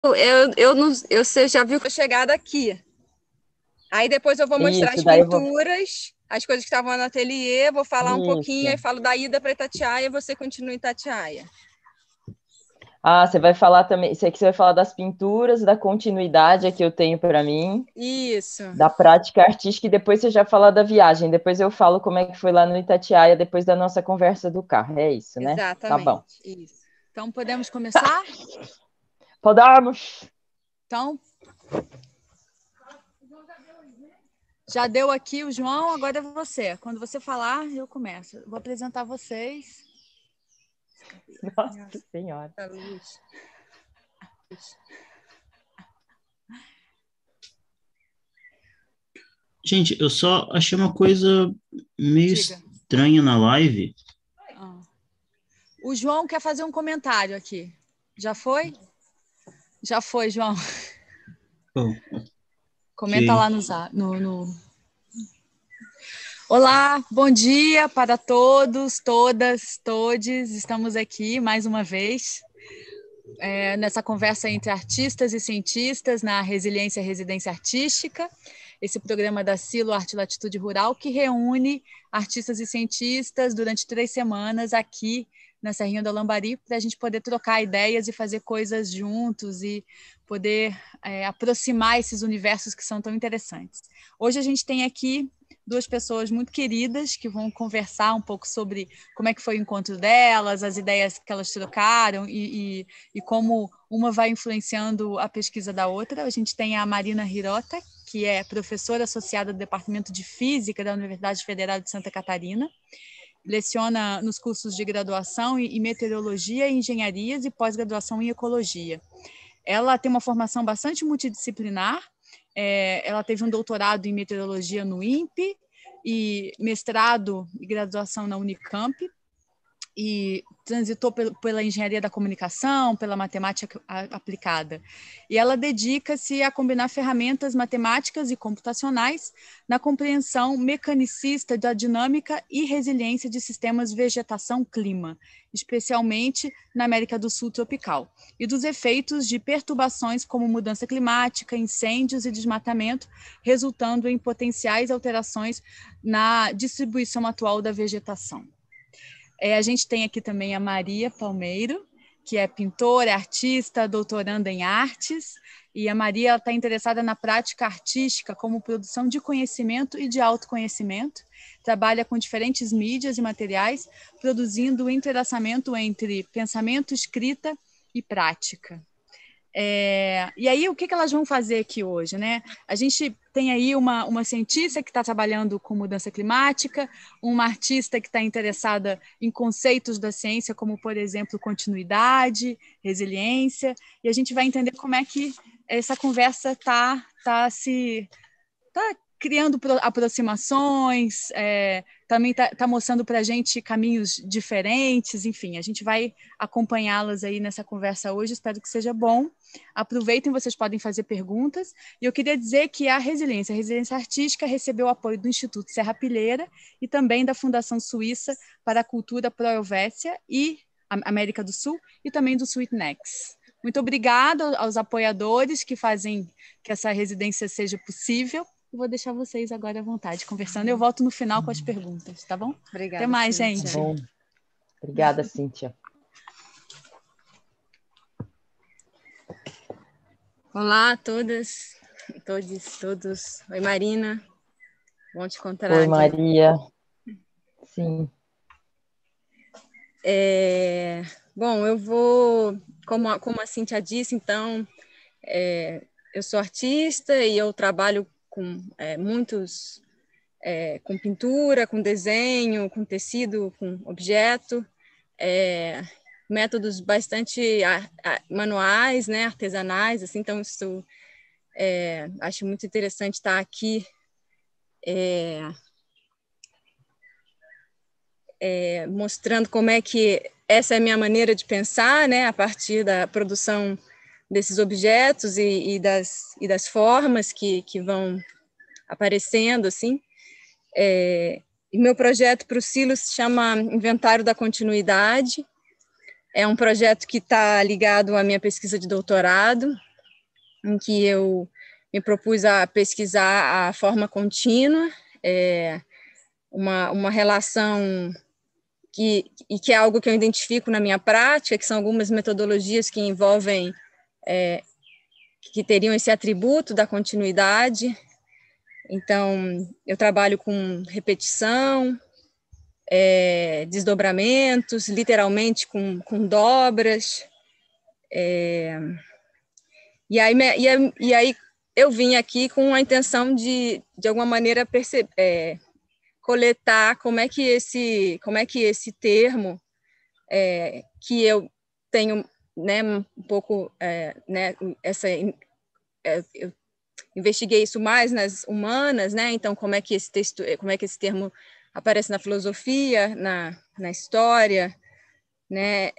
Você já viu que eu chegada aqui. Aí depois eu vou mostrar Isso, as daí eu vou. pinturas, as coisas que estavam no ateliê, vou falar um pouquinho, aí Isso. falo da ida para Itatiaia e você continua em Itatiaia. Ah, você vai falar também. Sei que você vai falar das pinturas, da continuidade que eu tenho para mim, Isso, da prática artística, e depois você já fala da viagem. Depois eu falo como é que foi lá no Itatiaia, depois da nossa conversa do carro. É isso, né? Tá bom. exatamente, isso. Então podemos começar? Podemos. Então, já deu aqui o João, agora é você. Quando você falar, eu começo. Vou apresentar vocês. Nossa Senhora. A luz. Gente, eu só achei uma coisa meio Diga. estranha na live. Ah. O João quer fazer um comentário aqui. Já foi? Já foi, João. Oh, Comenta lá ok. no... Olá, bom dia para todos, todas, todes. Estamos aqui mais uma vez nessa conversa entre artistas e cientistas na Resiliência Residência Artística, esse programa da Silo Arte Latitude Rural que reúne artistas e cientistas durante 3 semanas aqui na Serrinha do Lambari para a gente poder trocar ideias e fazer coisas juntos e poder aproximar esses universos que são tão interessantes. Hoje a gente tem aqui 2 pessoas muito queridas que vão conversar um pouco sobre como é que foi o encontro delas, as ideias que elas trocaram e como uma vai influenciando a pesquisa da outra. A gente tem a Marina Hirota, que é professora associada do Departamento de Física da Universidade Federal de Santa Catarina, leciona nos cursos de graduação em Meteorologia e Engenharias e pós-graduação em Ecologia. Ela tem uma formação bastante multidisciplinar, ela teve um doutorado em Meteorologia no INPE e mestrado e graduação na Unicamp, e transitou pela engenharia da comunicação, pela matemática aplicada. E ela dedica-se a combinar ferramentas matemáticas e computacionais na compreensão mecanicista da dinâmica e resiliência de sistemas vegetação-clima, especialmente na América do Sul tropical, e dos efeitos de perturbações como mudança climática, incêndios e desmatamento, resultando em potenciais alterações na distribuição atual da vegetação. A gente tem aqui também a Maria Palmeiro, que é pintora, artista, doutoranda em artes, e a Maria está interessada na prática artística como produção de conhecimento e de autoconhecimento, trabalha com diferentes mídias e materiais, produzindo o entrelaçamento entre pensamento, escrita e prática. E aí, o que elas vão fazer aqui hoje, né? A gente tem aí uma cientista que está trabalhando com mudança climática, uma artista que está interessada em conceitos da ciência, como, por exemplo, continuidade, resiliência, e a gente vai entender como é que essa conversa está criando aproximações, também está mostrando para a gente caminhos diferentes, enfim, a gente vai acompanhá-las aí nessa conversa hoje, espero que seja bom. Aproveitem, vocês podem fazer perguntas, e eu queria dizer que a Resiliência Artística recebeu apoio do Instituto Serra Pilheira e também da Fundação Suíça para a Cultura Pro-Helvécia e América do Sul, e também do Sweetnex. Muito obrigada aos apoiadores que fazem que essa residência seja possível. Eu vou deixar vocês agora à vontade conversando. Eu volto no final com as perguntas, tá bom? Obrigada, até mais, Cíntia. gente. Tá bom. Obrigada, Cíntia. Olá a todas, todos. Oi, Marina. Bom te encontrar. Oi, Maria. Sim. Bom, eu vou, como a Cíntia disse, então, eu sou artista e eu trabalho com com pintura, com desenho, com tecido, com objeto, métodos bastante manuais, né, artesanais, assim, então acho muito interessante estar aqui mostrando como é que essa é a minha maneira de pensar, né, a partir da produção desses objetos e das formas que vão aparecendo, assim. E meu projeto para o Silo se chama Inventário da Continuidade. É um projeto que está ligado à minha pesquisa de doutorado. em que eu me propus a pesquisar a forma contínua, uma relação que é algo que eu identifico na minha prática, que são algumas metodologias que envolvem, que teriam esse atributo da continuidade. Então, eu trabalho com repetição, desdobramentos, literalmente com dobras. E aí eu vim aqui com a intenção de alguma maneira, coletar como é que esse termo, que eu tenho, né, um pouco, né, eu investiguei isso mais nas humanas, né? Então, como é que esse termo aparece na filosofia, na história, né?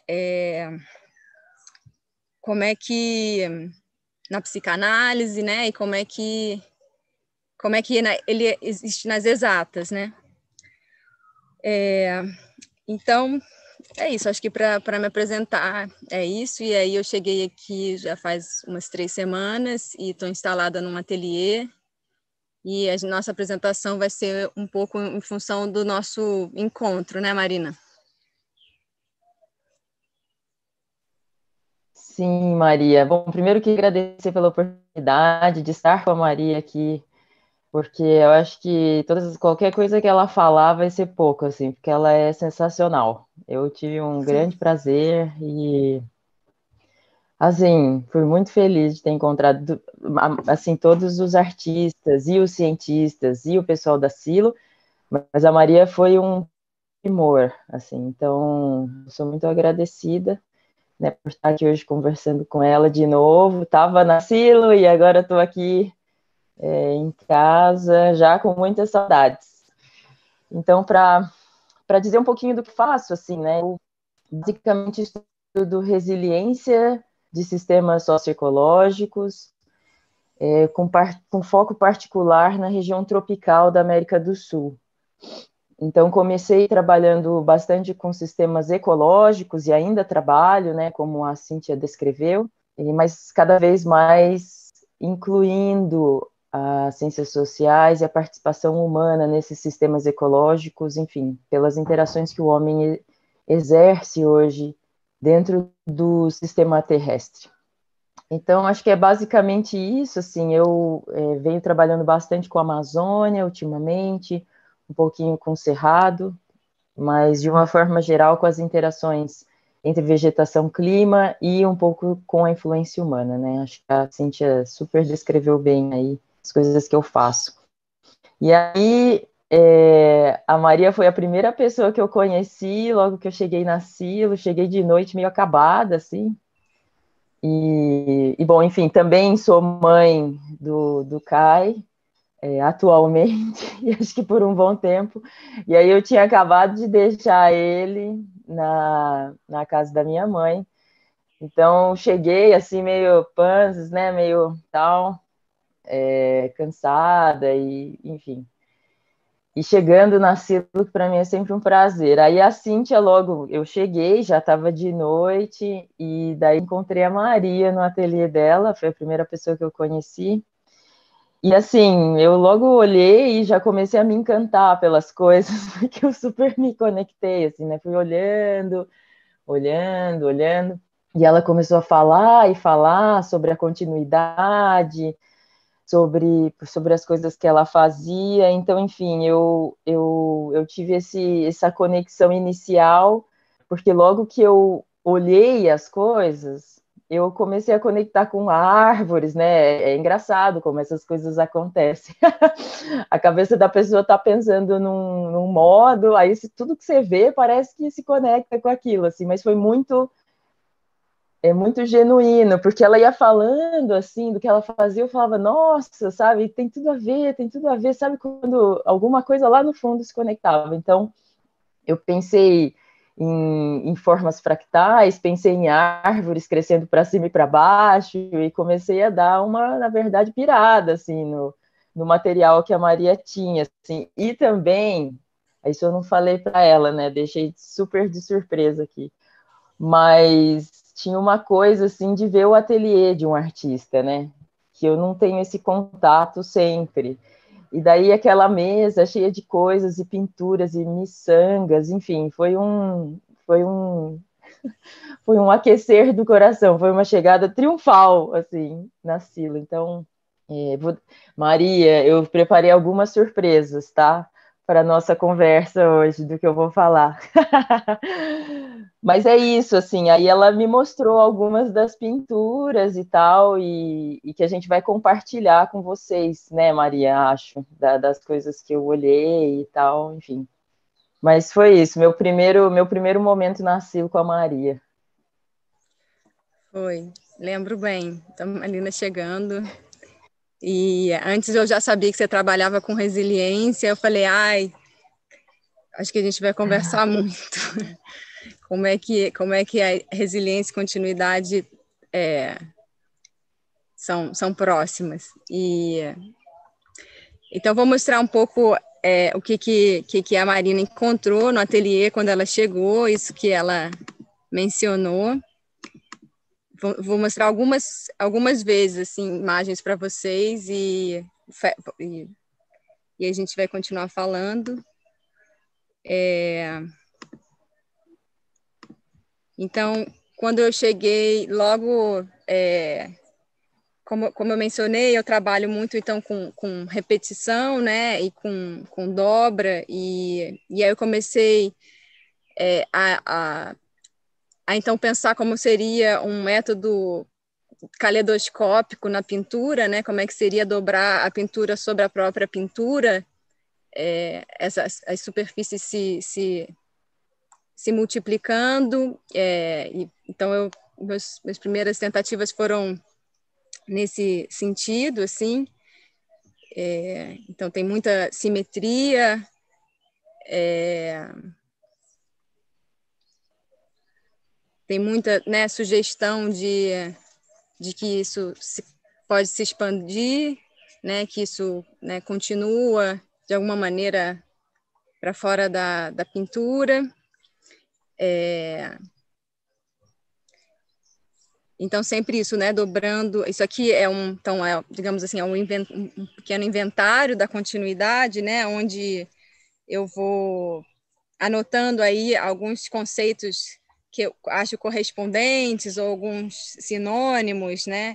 Como é que na psicanálise, né? E como é que ele existe nas exatas, né? Então, é isso. Acho que para me apresentar é isso. E aí eu cheguei aqui já faz umas 3 semanas e estou instalada num ateliê. E a nossa apresentação vai ser um pouco em função do nosso encontro, né, Marina? Sim, Maria. Bom, primeiro que agradecer pela oportunidade de estar com a Maria aqui, porque eu acho que qualquer coisa que ela falar vai ser pouco, assim, porque ela é sensacional. Eu tive um grande prazer e, assim, fui muito feliz de ter encontrado, assim, todos os artistas e os cientistas e o pessoal da Silo, mas a Maria foi um primor, assim, então, sou muito agradecida, né, por estar aqui hoje conversando com ela de novo. Estava na Silo e agora estou aqui em casa, já com muitas saudades. Então, para dizer um pouquinho do que faço, assim, né, eu basicamente estudo resiliência de sistemas socioecológicos, com foco particular na região tropical da América do Sul. Então, comecei trabalhando bastante com sistemas ecológicos e ainda trabalho, né, como a Cíntia descreveu, mas cada vez mais incluindo as ciências sociais e a participação humana nesses sistemas ecológicos, enfim, pelas interações que o homem exerce hoje dentro do sistema terrestre. Então, acho que é basicamente isso, assim, eu venho trabalhando bastante com a Amazônia ultimamente, um pouquinho com o Cerrado, mas de uma forma geral com as interações entre vegetação, clima e um pouco com a influência humana, né? Acho que a Cíntia super descreveu bem aí as coisas que eu faço. E aí, a Maria foi a primeira pessoa que eu conheci logo que eu cheguei na Silo, cheguei de noite meio acabada, assim. Bom, enfim, também sou mãe do Kai, atualmente, e acho que por um bom tempo. E aí eu tinha acabado de deixar ele na casa da minha mãe. Então, cheguei assim, meio panzas, né? Meio tal, cansada, e enfim. E chegando na Silo, que para mim é sempre um prazer. Aí a Cíntia, logo eu cheguei, já estava de noite, e daí encontrei a Maria no ateliê dela, foi a primeira pessoa que eu conheci. E assim, eu logo olhei e já comecei a me encantar pelas coisas, porque eu super me conectei, assim, né? Fui olhando, olhando, olhando. E ela começou a falar e falar sobre a continuidade, sobre as coisas que ela fazia. Então, enfim, eu tive essa conexão inicial, porque logo que eu olhei as coisas, eu comecei a conectar com árvores, né? É engraçado como essas coisas acontecem. A cabeça da pessoa está pensando num modo, aí tudo que você vê parece que se conecta com aquilo, assim, mas foi muito genuíno, porque ela ia falando, assim, do que ela fazia, eu falava, nossa, sabe, tem tudo a ver, sabe, quando alguma coisa lá no fundo se conectava. Então, eu pensei em formas fractais, pensei em árvores crescendo para cima e para baixo, e comecei a dar uma, na verdade, pirada, assim, no material que a Maria tinha, assim, e também, isso eu não falei para ela, né, deixei super de surpresa aqui, mas tinha uma coisa, assim, de ver o ateliê de um artista, né, que eu não tenho esse contato sempre. E daí aquela mesa cheia de coisas e pinturas e miçangas, enfim, foi um aquecer do coração, foi uma chegada triunfal, assim, na Silo. Então, Maria, eu preparei algumas surpresas, tá? Para a nossa conversa hoje, do que eu vou falar. Mas é isso, assim, aí ela me mostrou algumas das pinturas e tal, e que a gente vai compartilhar com vocês, né, Maria, acho, das coisas que eu olhei e tal, enfim. Mas foi isso, meu primeiro momento na Silo com a Maria. Foi, lembro bem. Então, a Marina chegando. E antes eu já sabia que você trabalhava com resiliência. Eu falei, ai, acho que a gente vai conversar muito. Como é que a resiliência e continuidade são próximas. E então vou mostrar um pouco o que a Marina encontrou no ateliê quando ela chegou, isso que ela mencionou. Vou mostrar algumas vezes assim, imagens para vocês e a gente vai continuar falando. Então, quando eu cheguei, logo, como eu mencionei, eu trabalho muito então com repetição, né, e com dobra, e aí eu comecei a então pensar como seria um método caleidoscópico na pintura, né, como é que seria dobrar a pintura sobre a própria pintura, as superfícies se multiplicando, então minhas primeiras tentativas foram nesse sentido, assim, então tem muita simetria, tem muita, né, sugestão de que isso pode se expandir, né, que isso, né, continua de alguma maneira para fora da pintura. Então, sempre isso, né, dobrando, isso aqui então, digamos assim, um pequeno inventário da continuidade, né, onde eu vou anotando aí alguns conceitos que eu acho correspondentes ou alguns sinônimos, né,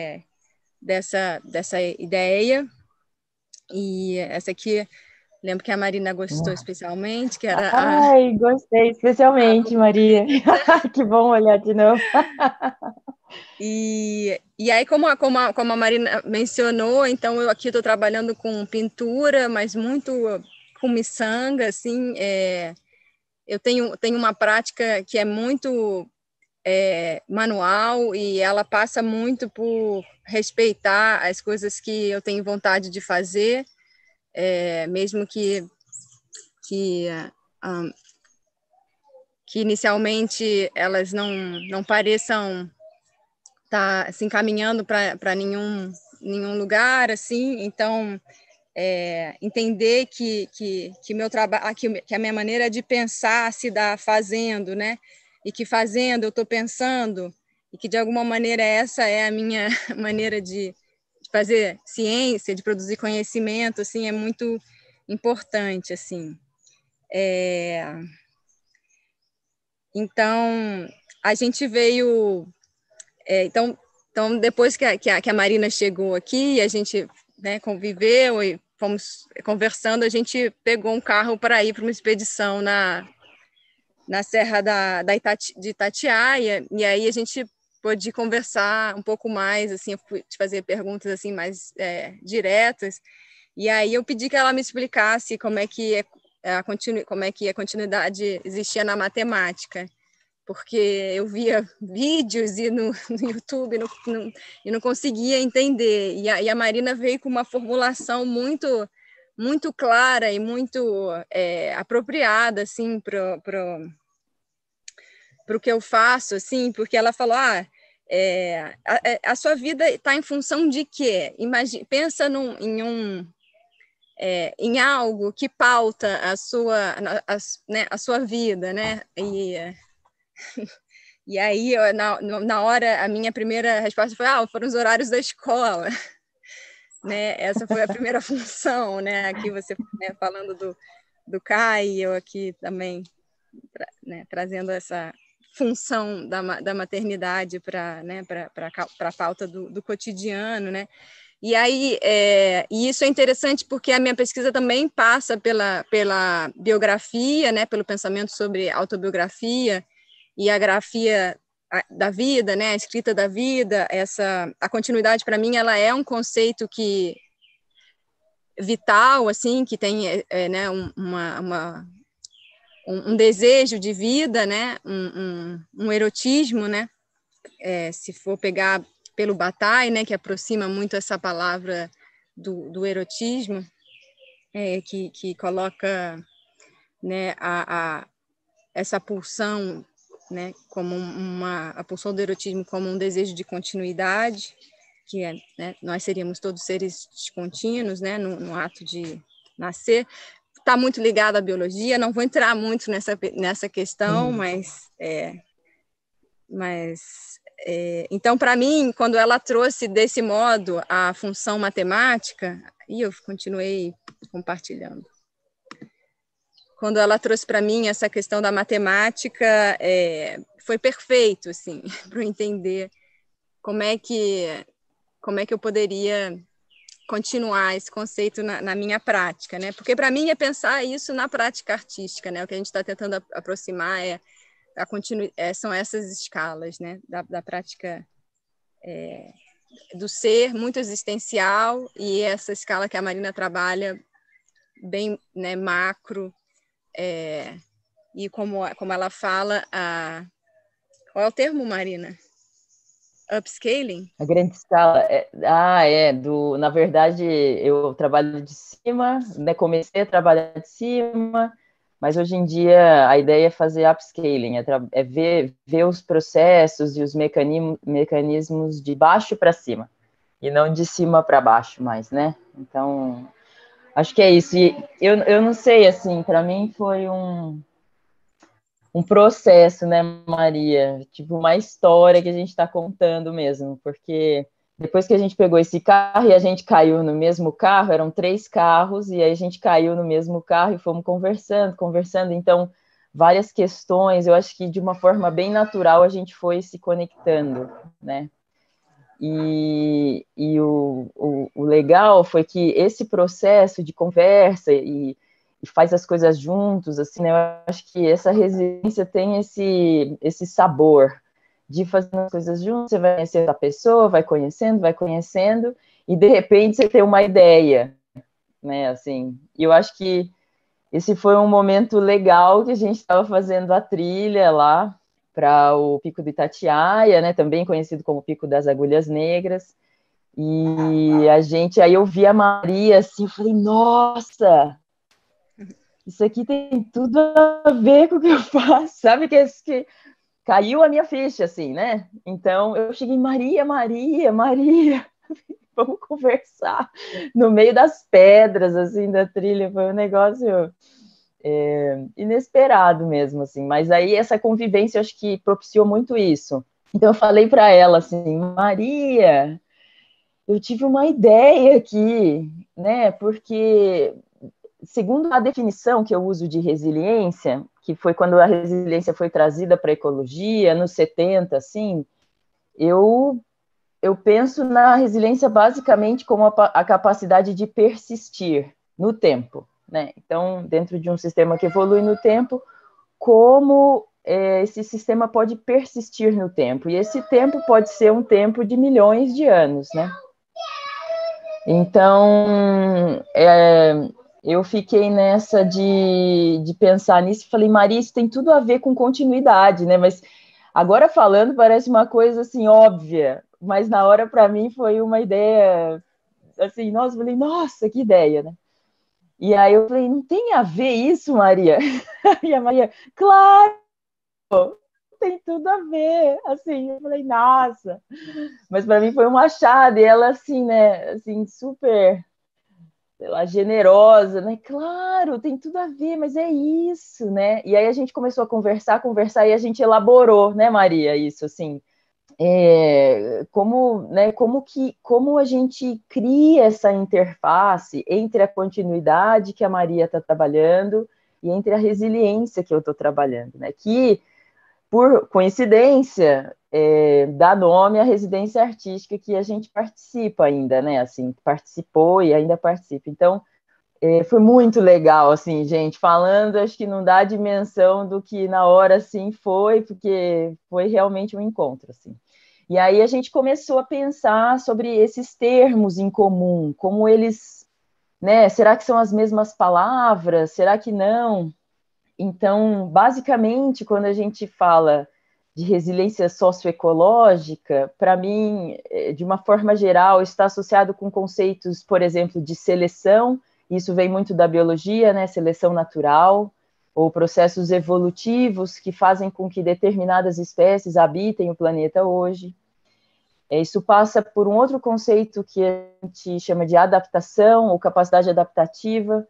dessa ideia. E essa aqui, lembro que a Marina gostou especialmente, que era Ai, gostei, especialmente, Maria. Que bom olhar de novo. E aí, como a Marina mencionou, então eu aqui estou trabalhando com pintura, mas muito com miçanga, assim, eu tenho uma prática que é muito manual e ela passa muito por respeitar as coisas que eu tenho vontade de fazer, mesmo que, que inicialmente elas não pareçam estar se encaminhando para nenhum lugar, assim, então entender que meu trabalho, que a minha maneira de pensar se dá fazendo, né? E que fazendo eu estou pensando, e que de alguma maneira essa é a minha maneira de fazer ciência, de produzir conhecimento, assim, é muito importante, assim. Então, a gente veio... então, depois que a Marina chegou aqui, a gente, né, conviveu e fomos conversando, a gente pegou um carro para ir para uma expedição na Serra de Itatiaia, e aí a gente pôde conversar um pouco mais, assim, eu fui te fazer perguntas assim mais diretas, e aí eu pedi que ela me explicasse como é que como é que a continuidade existia na matemática, porque eu via vídeos e no YouTube e não conseguia entender. E a Marina veio com uma formulação muito clara e muito apropriada assim, para o que eu faço, assim, porque ela falou, a sua vida está em função de quê? Pensa em algo que pauta né, a sua vida, né? E aí, na hora, a minha primeira resposta foi, foram os horários da escola. Né? Essa foi a primeira função, né? Aqui você, né, falando do CAI, eu aqui também, né, trazendo essa função da maternidade para, né, a pauta do cotidiano, né? E aí, e isso é interessante porque a minha pesquisa também passa pela biografia, né, pelo pensamento sobre autobiografia e a grafia da vida, né, a escrita da vida. A continuidade, para mim, ela é um conceito que vital, assim, que tem né, um desejo de vida, né, um erotismo, né, se for pegar pelo Bataille, né, que aproxima muito essa palavra do erotismo, que coloca, né, essa pulsão, né, como a pulsão do erotismo como um desejo de continuidade, que né, nós seríamos todos seres contínuos, né, no ato de nascer. Está muito ligado à biologia, não vou entrar muito nessa questão, mas então, para mim, quando ela trouxe desse modo a função matemática, e eu continuei compartilhando. Quando ela trouxe para mim essa questão da matemática, foi perfeito, assim, para eu entender como é que eu poderia continuar esse conceito na minha prática, né? Porque para mim é pensar isso na prática artística, né? O que a gente está tentando aproximar são essas escalas, né? Da prática do ser muito existencial e essa escala que a Marina trabalha bem, né, macro, e como ela fala, qual é o termo, Marina? Upscaling? A grande escala, na verdade, eu trabalho de cima, né, comecei a trabalhar de cima, mas hoje em dia a ideia é fazer upscaling, é ver os processos e os mecanismos de baixo para cima, e não de cima para baixo mais, né? Então, acho que é isso. E eu não sei, assim, para mim foi um processo, né, Maria? Tipo, uma história que a gente está contando mesmo, porque depois que a gente pegou esse carro e a gente caiu no mesmo carro, eram 3 carros, e aí a gente caiu no mesmo carro e fomos conversando, então, várias questões, eu acho que de uma forma bem natural a gente foi se conectando, né? E o legal foi que esse processo de conversa e faz as coisas juntos, assim, né? Eu acho que essa resiliência tem esse sabor de fazer as coisas juntos. Você vai conhecendo a pessoa, vai conhecendo, e de repente você tem uma ideia, né? Assim, e eu acho que esse foi um momento legal que a gente estava fazendo a trilha lá para o Pico do Itatiaia, né? Também conhecido como Pico das Agulhas Negras. E aí eu vi a Maria assim, eu falei, nossa, isso aqui tem tudo a ver com o que eu faço, sabe? Que caiu a minha ficha, assim, né? Então eu cheguei, Maria, vamos conversar no meio das pedras, assim, da trilha. Foi um negócio inesperado mesmo, assim. Mas aí essa convivência, eu acho que propiciou muito isso. Então eu falei para ela assim, Maria, eu tive uma ideia aqui, né? Porque segundo a definição que eu uso de resiliência, que foi quando a resiliência foi trazida para a ecologia, nos 70, assim, eu penso na resiliência basicamente como a capacidade de persistir no tempo, né? Então, dentro de um sistema que evolui no tempo, como esse sistema pode persistir no tempo. E esse tempo pode ser um tempo de milhões de anos, né? Então, eu fiquei nessa de pensar nisso e falei, Maria, isso tem tudo a ver com continuidade, né? Mas agora falando parece uma coisa assim óbvia, mas na hora para mim foi uma ideia assim, nossa, falei, nossa, que ideia, né? E aí eu falei, não tem a ver isso, Maria? E a Maria, claro, tem tudo a ver, assim, eu falei, nossa, mas para mim foi um achado, e ela assim, né, assim, super sei lá, generosa, né? Claro, tem tudo a ver, mas é isso, né? E aí a gente começou a conversar, e a gente elaborou, né, Maria, isso, assim, como a gente cria essa interface entre a continuidade que a Maria está trabalhando e entre a resiliência que eu estou trabalhando, né? Que, por coincidência, dá nome à residência artística que a gente participa ainda, né? Assim, participou e ainda participa. Então, foi muito legal, assim, gente, falando, acho que não dá dimensão do que na hora, assim, foi, porque foi realmente um encontro, assim. E aí a gente começou a pensar sobre esses termos em comum, como eles, né, será que são as mesmas palavras? Será que não? Então, basicamente, quando a gente fala de resiliência socioecológica, para mim, de uma forma geral, está associado com conceitos, por exemplo, de seleção, isso vem muito da biologia, né, seleção natural, ou processos evolutivos que fazem com que determinadas espécies habitem o planeta hoje. Isso passa por um outro conceito que a gente chama de adaptação ou capacidade adaptativa,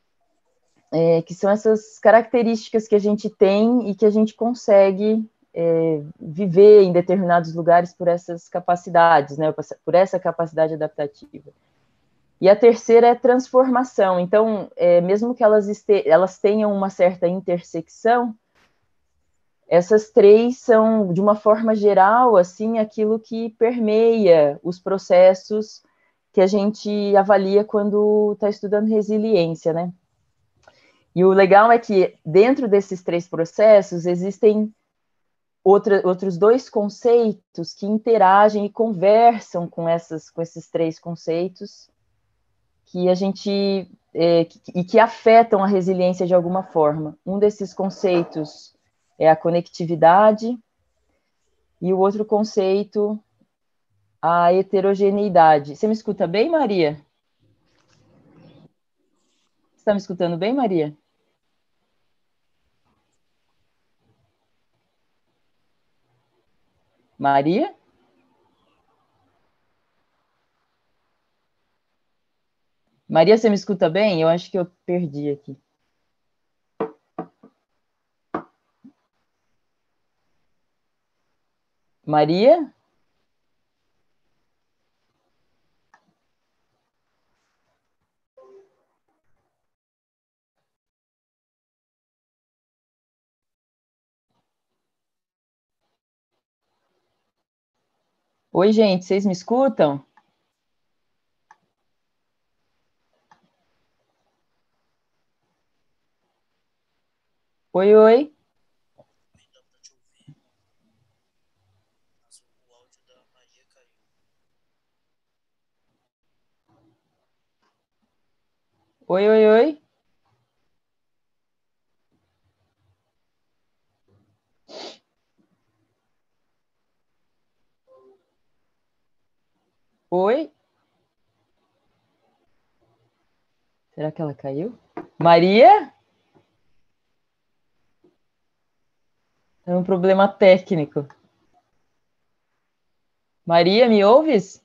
que são essas características que a gente tem e que a gente consegue viver em determinados lugares por essas capacidades, né, por essa capacidade adaptativa. E a terceira é transformação. Então, mesmo que elas tenham uma certa intersecção, essas três são, de uma forma geral, assim, aquilo que permeia os processos que a gente avalia quando está estudando resiliência, né? E o legal é que, dentro desses três processos, existem outros dois conceitos que interagem e conversam com esses três conceitos que a gente e que afetam a resiliência de alguma forma. Um desses conceitos é a conectividade e o outro conceito, a heterogeneidade. Você me escuta bem, Maria? Você está me escutando bem, Maria? Maria? Maria, você me escuta bem? Eu acho que eu perdi aqui. Maria? Oi, gente, vocês me escutam? Oi, oi. Oi, oi, oi. Oi. Será que ela caiu? Maria? É um problema técnico. Maria, me ouves?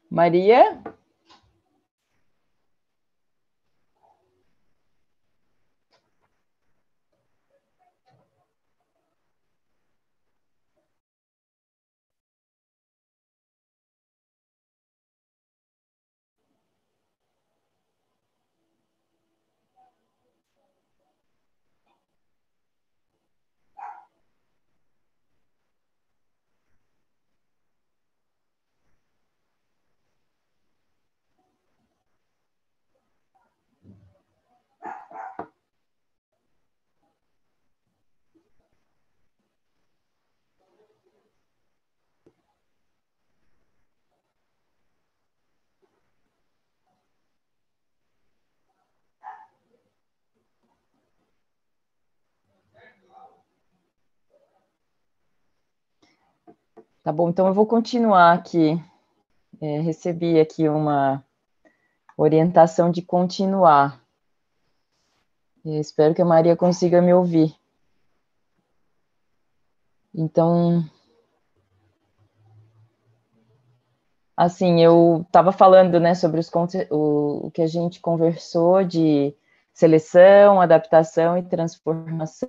Maria? Tá bom, então eu vou continuar aqui. Recebi aqui uma orientação de continuar. Espero que a Maria consiga me ouvir. Então, assim, eu estava falando, né, sobre o que a gente conversou de seleção, adaptação e transformação,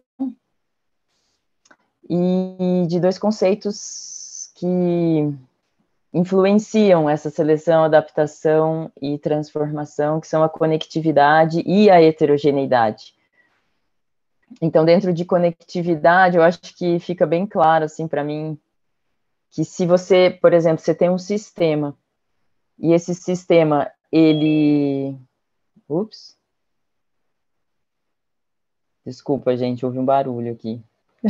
e de dois conceitos que influenciam essa seleção, adaptação e transformação, que são a conectividade e a heterogeneidade. Então, dentro de conectividade, eu acho que fica bem claro, assim, para mim, que se você, por exemplo, você tem um sistema, e esse sistema, ele... Ups. Desculpa, gente, houve um barulho aqui.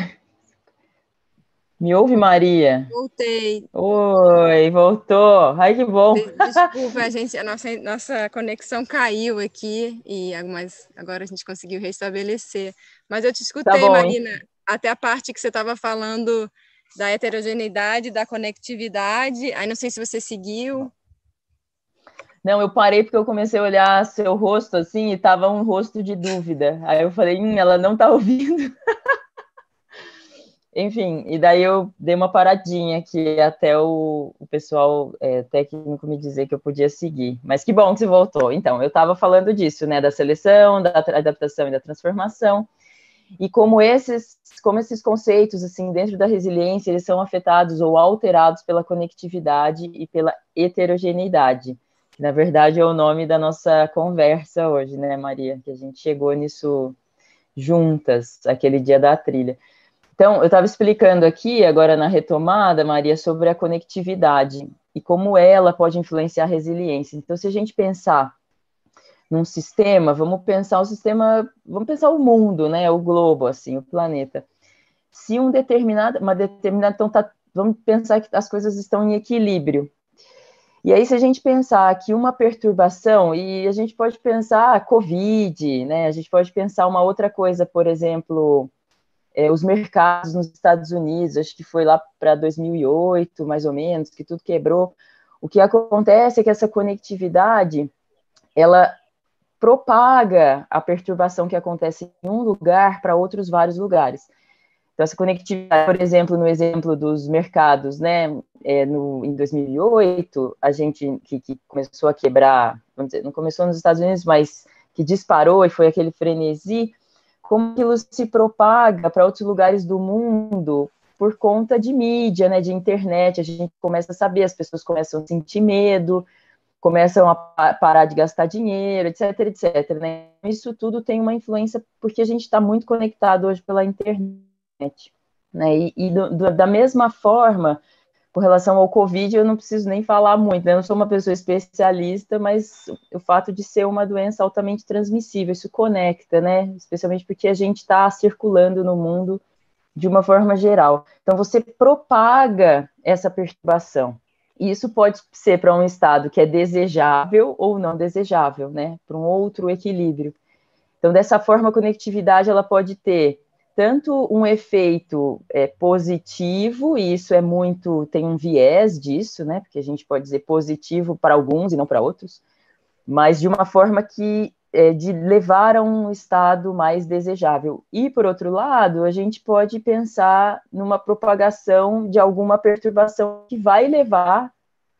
Me ouve, Maria? Voltei. Oi, voltou. Ai, que bom. Desculpa, a nossa conexão caiu aqui, mas agora a gente conseguiu restabelecer. Mas eu te Tá escutei, bom. Marina, até a parte que você estava falando da heterogeneidade, da conectividade. Aí não sei se você seguiu. Não, eu parei porque eu comecei a olhar seu rosto assim e tava um rosto de dúvida. Aí eu falei, ela não tá ouvindo. Enfim, e daí eu dei uma paradinha aqui até o pessoal técnico me dizer que eu podia seguir. Mas que bom que você voltou. Então, eu estava falando disso, né, da seleção, da adaptação e da transformação, e como esses conceitos, assim, dentro da resiliência, eles são afetados ou alterados pela conectividade e pela heterogeneidade, que na verdade é o nome da nossa conversa hoje, né, Maria? Que a gente chegou nisso juntas, aquele dia da trilha. Então, eu estava explicando aqui, agora na retomada, Maria, sobre a conectividade e como ela pode influenciar a resiliência. Então, se a gente pensar num sistema, vamos pensar o mundo, né, o globo, assim, o planeta. Se então vamos pensar que as coisas estão em equilíbrio. E aí, se a gente pensar que uma perturbação, e a gente pode pensar Covid, né, a gente pode pensar uma outra coisa, por exemplo, os mercados nos Estados Unidos, acho que foi lá para 2008, mais ou menos, que tudo quebrou. O que acontece é que essa conectividade, ela propaga a perturbação que acontece em um lugar para outros vários lugares. Então, essa conectividade, por exemplo, no exemplo dos mercados, né, em 2008, a gente que começou a quebrar, vamos dizer, não começou nos Estados Unidos, mas que disparou e foi aquele frenesi, como aquilo se propaga para outros lugares do mundo por conta de mídia, né, de internet, a gente começa a saber, as pessoas começam a sentir medo, começam a parar de gastar dinheiro, etc, etc, né? Isso tudo tem uma influência porque a gente está muito conectado hoje pela internet, né? Da mesma forma, com relação ao Covid, eu não preciso nem falar muito, né? Eu não sou uma pessoa especialista, mas o fato de ser uma doença altamente transmissível, isso conecta, né? Especialmente porque a gente está circulando no mundo de uma forma geral. Então, você propaga essa perturbação. E isso pode ser para um estado que é desejável ou não desejável, né? Para um outro equilíbrio. Então, dessa forma, a conectividade ela pode ter tanto um efeito positivo, e isso tem um viés disso, né? Porque a gente pode dizer positivo para alguns e não para outros, mas de uma forma de levar a um estado mais desejável. E, por outro lado, a gente pode pensar numa propagação de alguma perturbação que vai levar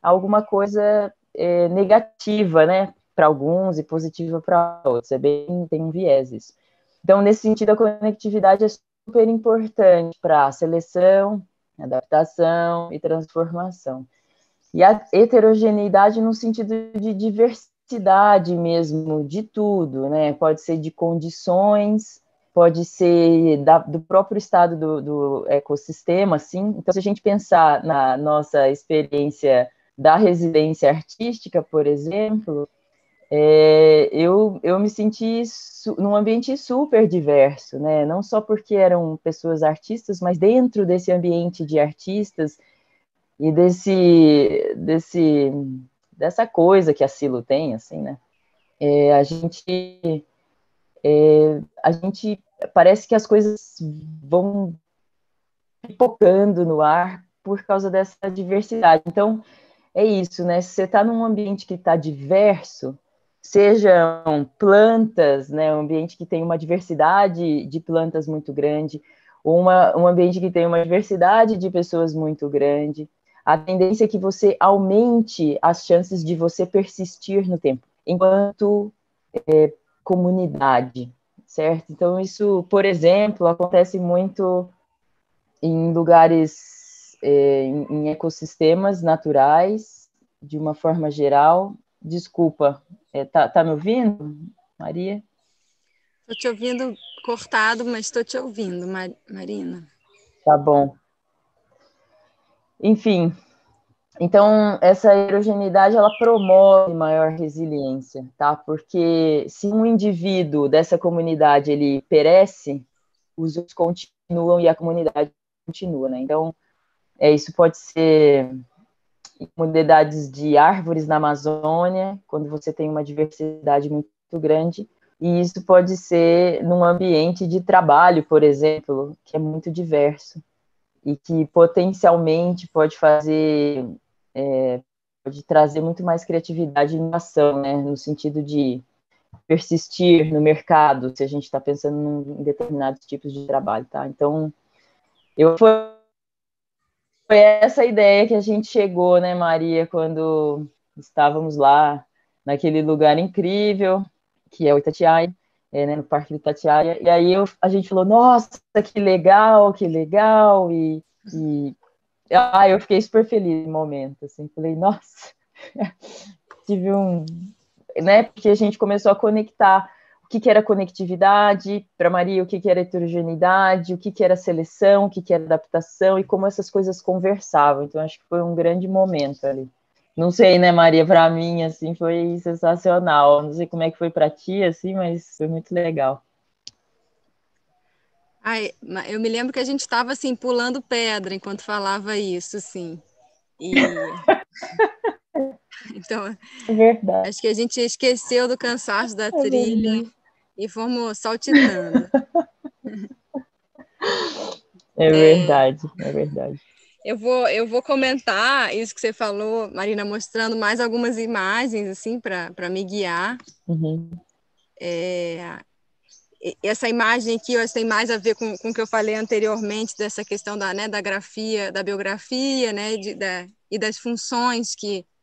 alguma coisa negativa, né, para alguns e positiva para outros. Tem um viés isso. Então, nesse sentido, a conectividade é super importante para a seleção, adaptação e transformação. E a heterogeneidade no sentido de diversidade mesmo, de tudo, né? Pode ser de condições, pode ser do próprio estado do ecossistema, assim. Então, se a gente pensar na nossa experiência da residência artística, por exemplo, eu me senti num ambiente super diverso, né? Não só porque eram pessoas artistas, mas dentro desse ambiente de artistas e dessa coisa que a Silo tem, assim, né? A gente parece que as coisas vão pipocando no ar por causa dessa diversidade. Então, é isso, né? Se você está num ambiente que está diverso, sejam plantas, né? Um ambiente que tem uma diversidade de plantas muito grande, ou um ambiente que tem uma diversidade de pessoas muito grande, a tendência é que você aumente as chances de você persistir no tempo, enquanto comunidade, certo? Então, isso, por exemplo, acontece muito em lugares, em ecossistemas naturais, de uma forma geral. Desculpa, tá me ouvindo, Maria? Estou te ouvindo cortado, mas estou te ouvindo, Marina. Tá bom. Enfim, então essa heterogeneidade ela promove maior resiliência, tá? Porque se um indivíduo dessa comunidade ele perece, os outros continuam e a comunidade continua, né? Então, isso pode ser comunidades de árvores na Amazônia, quando você tem uma diversidade muito grande, e isso pode ser num ambiente de trabalho, por exemplo, que é muito diverso, e que potencialmente pode pode trazer muito mais criatividade e inovação, né, no sentido de persistir no mercado, se a gente está pensando em determinados tipos de trabalho, tá? Então, foi essa ideia que a gente chegou, né, Maria, quando estávamos lá naquele lugar incrível, que é o Itatiaia, né, no Parque do Itatiaia, e aí a gente falou, nossa, que legal, eu fiquei super feliz no momento, assim, falei, nossa, tive né, porque a gente começou a conectar o que era conectividade, para Maria, o que era heterogeneidade, o que era seleção, o que era adaptação, e como essas coisas conversavam. Então, acho que foi um grande momento ali. Não sei, né, Maria, para mim, assim, foi sensacional. Não sei como é que foi para ti, assim, mas foi muito legal. Ai, eu me lembro que a gente estava, assim, pulando pedra enquanto falava isso, assim. Então, verdade. acho que a gente esqueceu do cansaço da trilha e fomos saltitando. É verdade. Eu vou comentar isso que você falou, Marina, mostrando mais algumas imagens, assim, para me guiar. Uhum. Essa imagem aqui, eu acho que tem mais a ver com o que eu falei anteriormente, dessa questão da grafia, da biografia, né, e das funções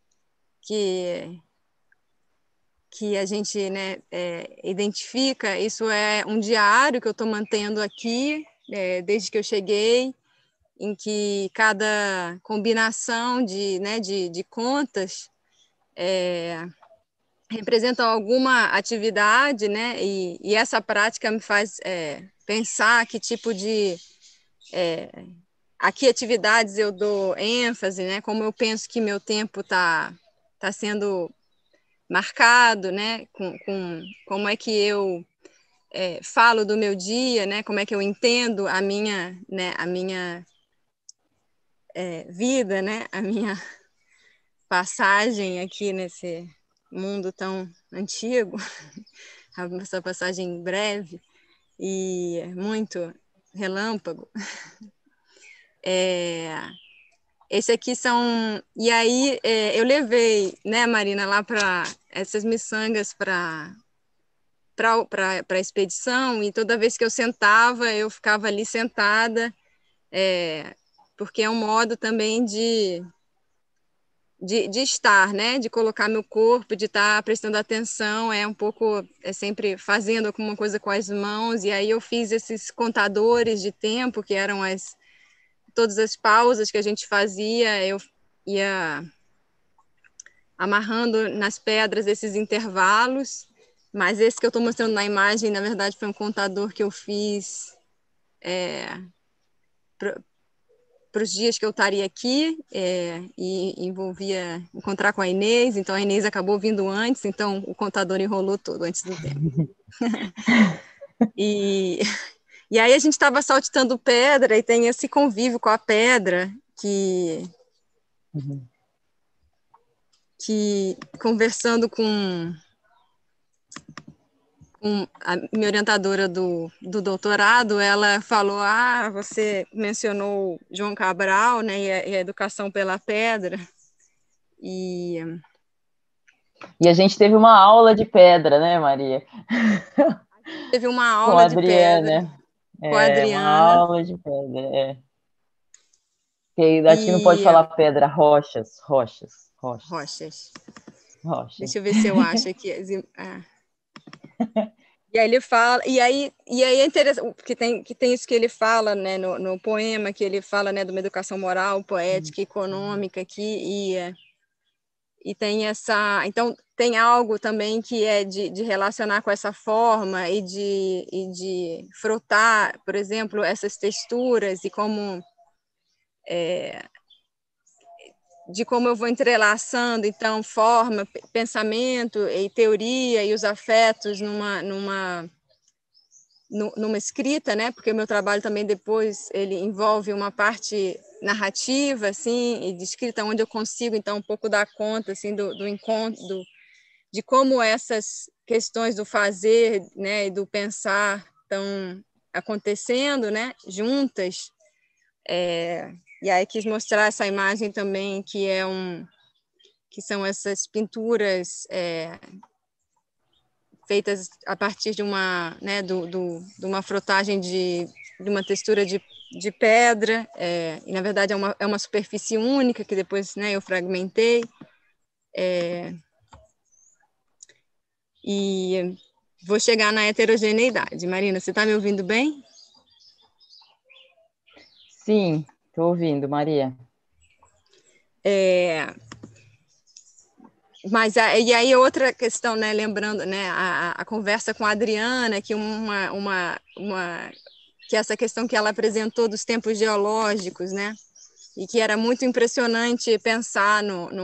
que a gente, né, identifica. Isso é um diário que eu estou mantendo aqui, desde que eu cheguei, em que cada combinação de contas representa alguma atividade, né, e essa prática me faz pensar que tipo a que atividades eu dou ênfase, né, como eu penso que meu tempo tá sendo marcado, né, com como é que eu falo do meu dia, né, como é que eu entendo a minha vida, né, a minha passagem aqui nesse mundo tão antigo, essa passagem breve e muito relâmpago. Esse aqui são... E aí eu levei, né, Marina, lá para essas miçangas para a expedição, e toda vez que eu sentava, eu ficava ali sentada, porque é um modo também de estar, né? De colocar meu corpo, de estar prestando atenção, é sempre fazendo alguma coisa com as mãos, e aí eu fiz esses contadores de tempo, que eram todas as pausas que a gente fazia, eu ia amarrando nas pedras esses intervalos, mas esse que eu estou mostrando na imagem, na verdade, foi um contador que eu fiz para os dias que eu estaria aqui, e envolvia encontrar com a Inês, então a Inês acabou vindo antes, então o contador enrolou todo antes do tempo. E aí a gente estava saltitando pedra, e tem esse convívio com a pedra, que conversando com a minha orientadora do doutorado, ela falou, você mencionou João Cabral, né, e a educação pela pedra, e a gente teve uma aula de pedra, né, Maria? Teve uma Com aula a de pedra Adriana. com a Uma Adriana. aula de pedra, Acho que não pode falar pedra, rochas. Rochas. Deixa eu ver se eu acho aqui. E aí ele fala, e aí é interessante, porque tem isso que ele fala, né, no poema, que ele fala, né, de uma educação moral, poética, econômica aqui, e tem então tem algo também que é de relacionar com essa forma e de frotar, por exemplo, essas texturas e de como eu vou entrelaçando, então, forma, pensamento e teoria e os afetos numa escrita, né? Porque o meu trabalho também depois ele envolve uma parte narrativa, assim, e de escrita onde eu consigo então um pouco dar conta assim do encontro, de como essas questões do fazer, né, e do pensar estão acontecendo, né, juntas. E aí quis mostrar essa imagem também que são essas pinturas feitas a partir de uma, né, de uma frotagem de uma textura de pedra, e na verdade é uma superfície única que depois, né, eu fragmentei, e vou chegar na heterogeneidade. Marina, você está me ouvindo bem? Sim, estou ouvindo, Maria. Mas e aí outra questão, né, lembrando, né, a conversa com a Adriana, que que essa questão que ela apresentou dos tempos geológicos, né, e que era muito impressionante pensar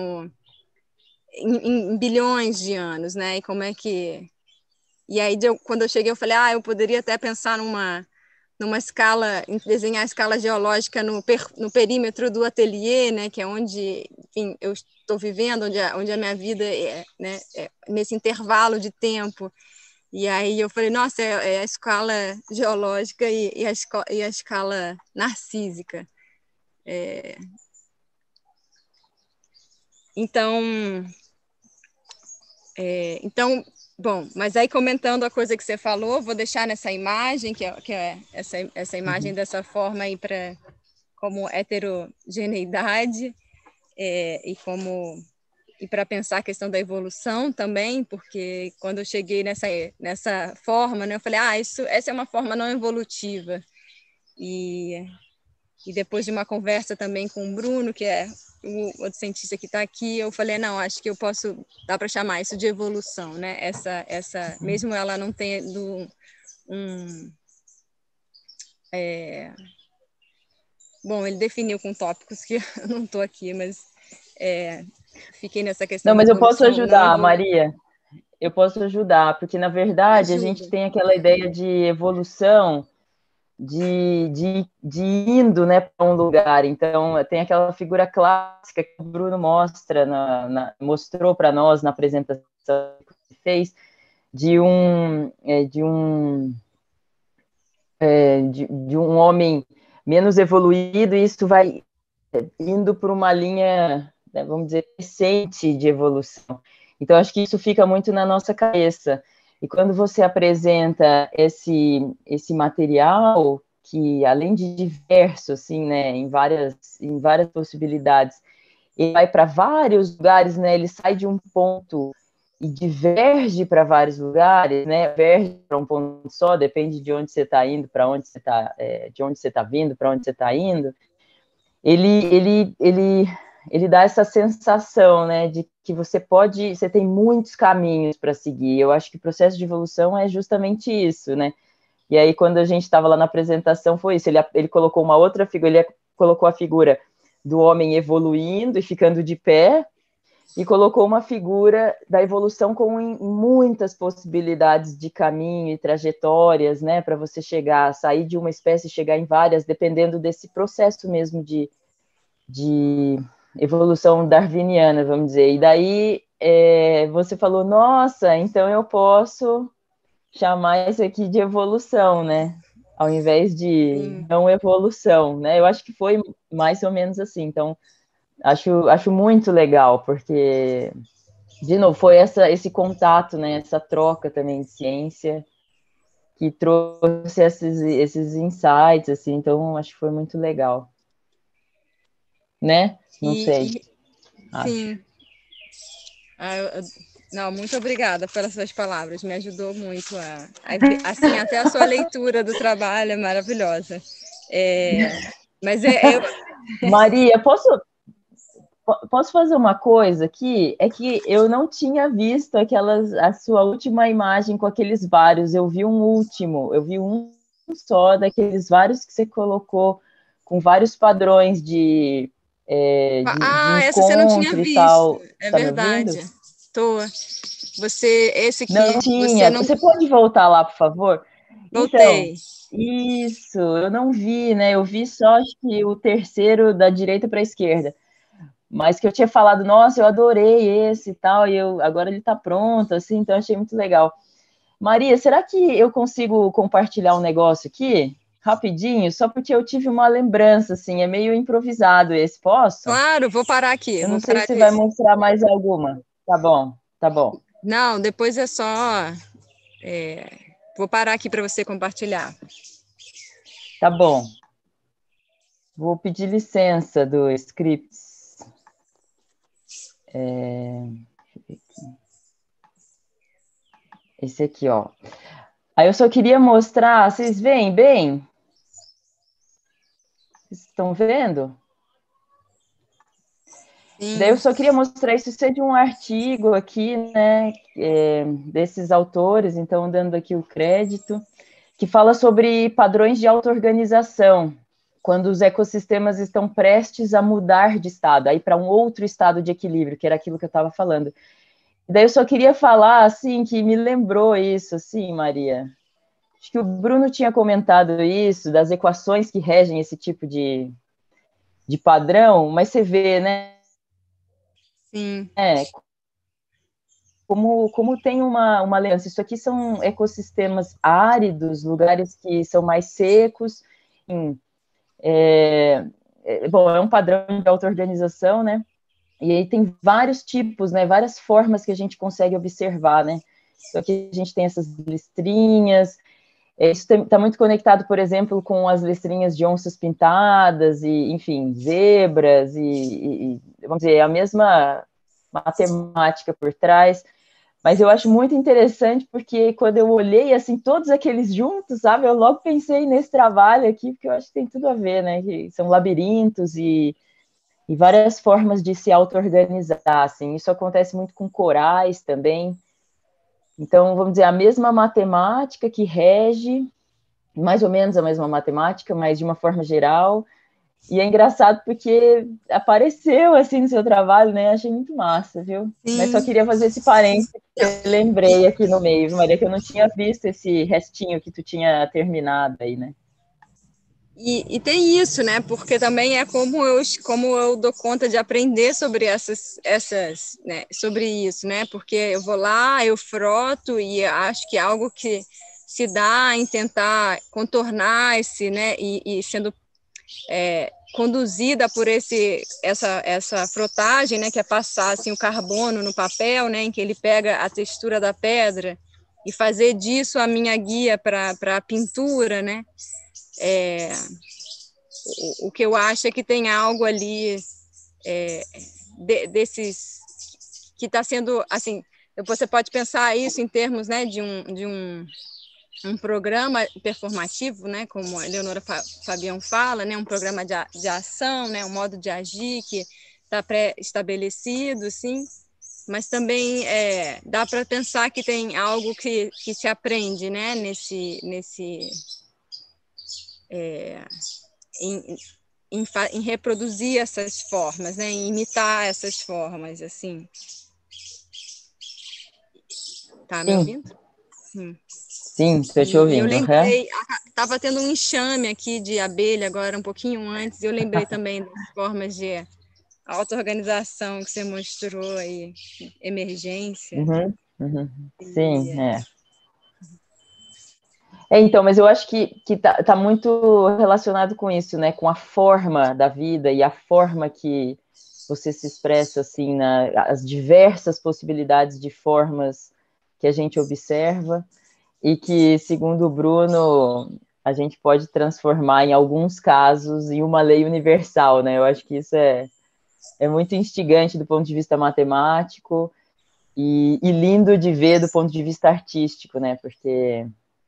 em bilhões de anos, né, e como é que... E aí, quando eu cheguei, eu falei, eu poderia até pensar numa escala, em desenhar a escala geológica no perímetro do ateliê, né, que é onde, enfim, eu estou vivendo, onde a minha vida né, nesse intervalo de tempo. E aí eu falei, nossa, é a escala geológica e a escala narcísica. Então, bom, mas aí comentando a coisa que você falou, vou deixar nessa imagem, que é essa imagem dessa forma aí como heterogeneidade, e para pensar a questão da evolução também, porque quando eu cheguei nessa forma, né, eu falei, essa é uma forma não evolutiva. E depois de uma conversa também com o Bruno, que é o outro cientista que está aqui, eu falei, não, acho que dá para chamar isso de evolução, né? Mesmo ela não tendo bom, ele definiu com tópicos que eu não estou aqui, mas fiquei nessa questão não, mas da eu posso evolução. ajudar, Maria. Eu posso ajudar, porque, na verdade, Ajuda. a gente tem aquela ideia de evolução de indo, né, para um lugar. Então, tem aquela figura clássica que o Bruno mostrou para nós na apresentação que fez, de um homem menos evoluído, e isso vai indo por uma linha, né, vamos dizer, recente de evolução. Então, acho que isso fica muito na nossa cabeça. E quando você apresenta esse material, que além de diverso, assim, né, em várias possibilidades, ele vai para vários lugares, né? Ele sai de um ponto e diverge para vários lugares, né? Diverge para um ponto só, depende de onde você está indo, para onde você está, de onde você está vindo, para onde você está indo. Ele dá essa sensação, né, de que você tem muitos caminhos para seguir. Eu acho que o processo de evolução é justamente isso, né? E aí, quando a gente estava lá na apresentação, foi isso. Ele colocou uma outra figura, ele colocou a figura do homem evoluindo e ficando de pé, e colocou uma figura da evolução com muitas possibilidades de caminho e trajetórias, né, para você sair de uma espécie e chegar em várias, dependendo desse processo mesmo de evolução darwiniana, vamos dizer. E daí você falou, nossa, então eu posso chamar isso aqui de evolução, né, ao invés de não evolução, né? Eu acho que foi mais ou menos assim. Então, acho muito legal, porque, de novo, foi esse contato, né, essa troca também de ciência que trouxe esses insights, assim, então acho que foi muito legal. Né? Não sei. Sim. Não, muito obrigada pelas suas palavras, me ajudou muito assim, até a sua leitura do trabalho é maravilhosa. Mas Maria, posso fazer uma coisa aqui? É que eu não tinha visto a sua última imagem com aqueles vários. Eu vi um só daqueles vários que você colocou com vários padrões de essa você não tinha encontro e visto. tal. É tá verdade. Me ouvindo? Tô. Esse aqui, não tinha. Você pode voltar lá, por favor? Voltei. Então, isso, eu não vi, né? Eu vi só, acho que o terceiro da direita para a esquerda. Mas que eu tinha falado, nossa, eu adorei esse e tal, e agora ele está pronto, assim, então achei muito legal. Maria, será que eu consigo compartilhar um negócio aqui? Rapidinho, só porque eu tive uma lembrança, assim, é meio improvisado esse, posso? Claro, vou parar aqui. Eu não sei se você vai mostrar mais alguma. Tá bom, tá bom. Não, depois é só... Vou parar aqui para você compartilhar. Tá bom. Vou pedir licença do Scripts. Esse aqui, ó. Aí eu só queria mostrar, vocês veem bem? Vocês estão vendo? Sim. Daí eu só queria mostrar isso é de um artigo aqui, né, desses autores, então dando aqui o crédito, que fala sobre padrões de auto-organização, quando os ecossistemas estão prestes a mudar de estado, aí para um outro estado de equilíbrio, que era aquilo que eu estava falando. E daí eu só queria falar, assim, que me lembrou isso, assim, Maria. Acho que o Bruno tinha comentado isso, das equações que regem esse tipo de padrão, mas você vê, né? Sim. Como tem uma lembrança. Isso aqui são ecossistemas áridos, lugares que são mais secos. Bom, é um padrão de auto-organização, né? E aí tem vários tipos, né? Várias formas que a gente consegue observar, né? Então aqui a gente tem essas listrinhas. Isso está muito conectado, por exemplo, com as listrinhas de onças pintadas e, enfim, zebras e vamos dizer, a mesma matemática por trás. Mas eu acho muito interessante porque quando eu olhei, assim, todos aqueles juntos, sabe? Eu logo pensei nesse trabalho aqui, porque eu acho que tem tudo a ver, né? Que são labirintos e várias formas de se auto-organizar, assim. Isso acontece muito com corais também. Então, vamos dizer, a mesma matemática que rege, mais ou menos a mesma matemática, mas de uma forma geral. E é engraçado porque apareceu assim no seu trabalho, né? Achei muito massa, viu? Sim. Mas só queria fazer esse parênteses que eu lembrei aqui no meio, Maria, que eu não tinha visto esse restinho que tu tinha terminado aí, né? E tem isso, né? Porque também é como eu dou conta de aprender sobre essas né? Sobre isso, né? Porque eu vou lá, eu froto e acho que é algo que se dá em tentar contornar esse, né? E sendo conduzida por essa frotagem, né? Que é passar assim, o carbono no papel, né? Em que ele pega a textura da pedra e fazer disso a minha guia para a pintura, né? O que eu acho é que tem algo ali desses que está sendo, assim, você pode pensar isso em termos, né, de um programa performativo, né, como a Eleonora Fabião fala, né, um programa de ação, né, um modo de agir que está pré-estabelecido, sim, mas também dá para pensar que tem algo que se aprende, né, em reproduzir essas formas, né, em imitar essas formas, assim. Tá me ouvindo? Sim, estou te E eu ouvindo. lembrei, estava tendo um enxame aqui de abelha agora, um pouquinho antes, e eu lembrei também das formas de auto-organização que você mostrou aí, emergência. Sim, então, mas eu acho que tá muito relacionado com isso, né? Com a forma da vida e a forma que você se expressa, assim, as diversas possibilidades de formas que a gente observa e que, segundo o Bruno, a gente pode transformar, em alguns casos, em uma lei universal, né? Eu acho que isso é muito instigante do ponto de vista matemático e lindo de ver do ponto de vista artístico, né? Porque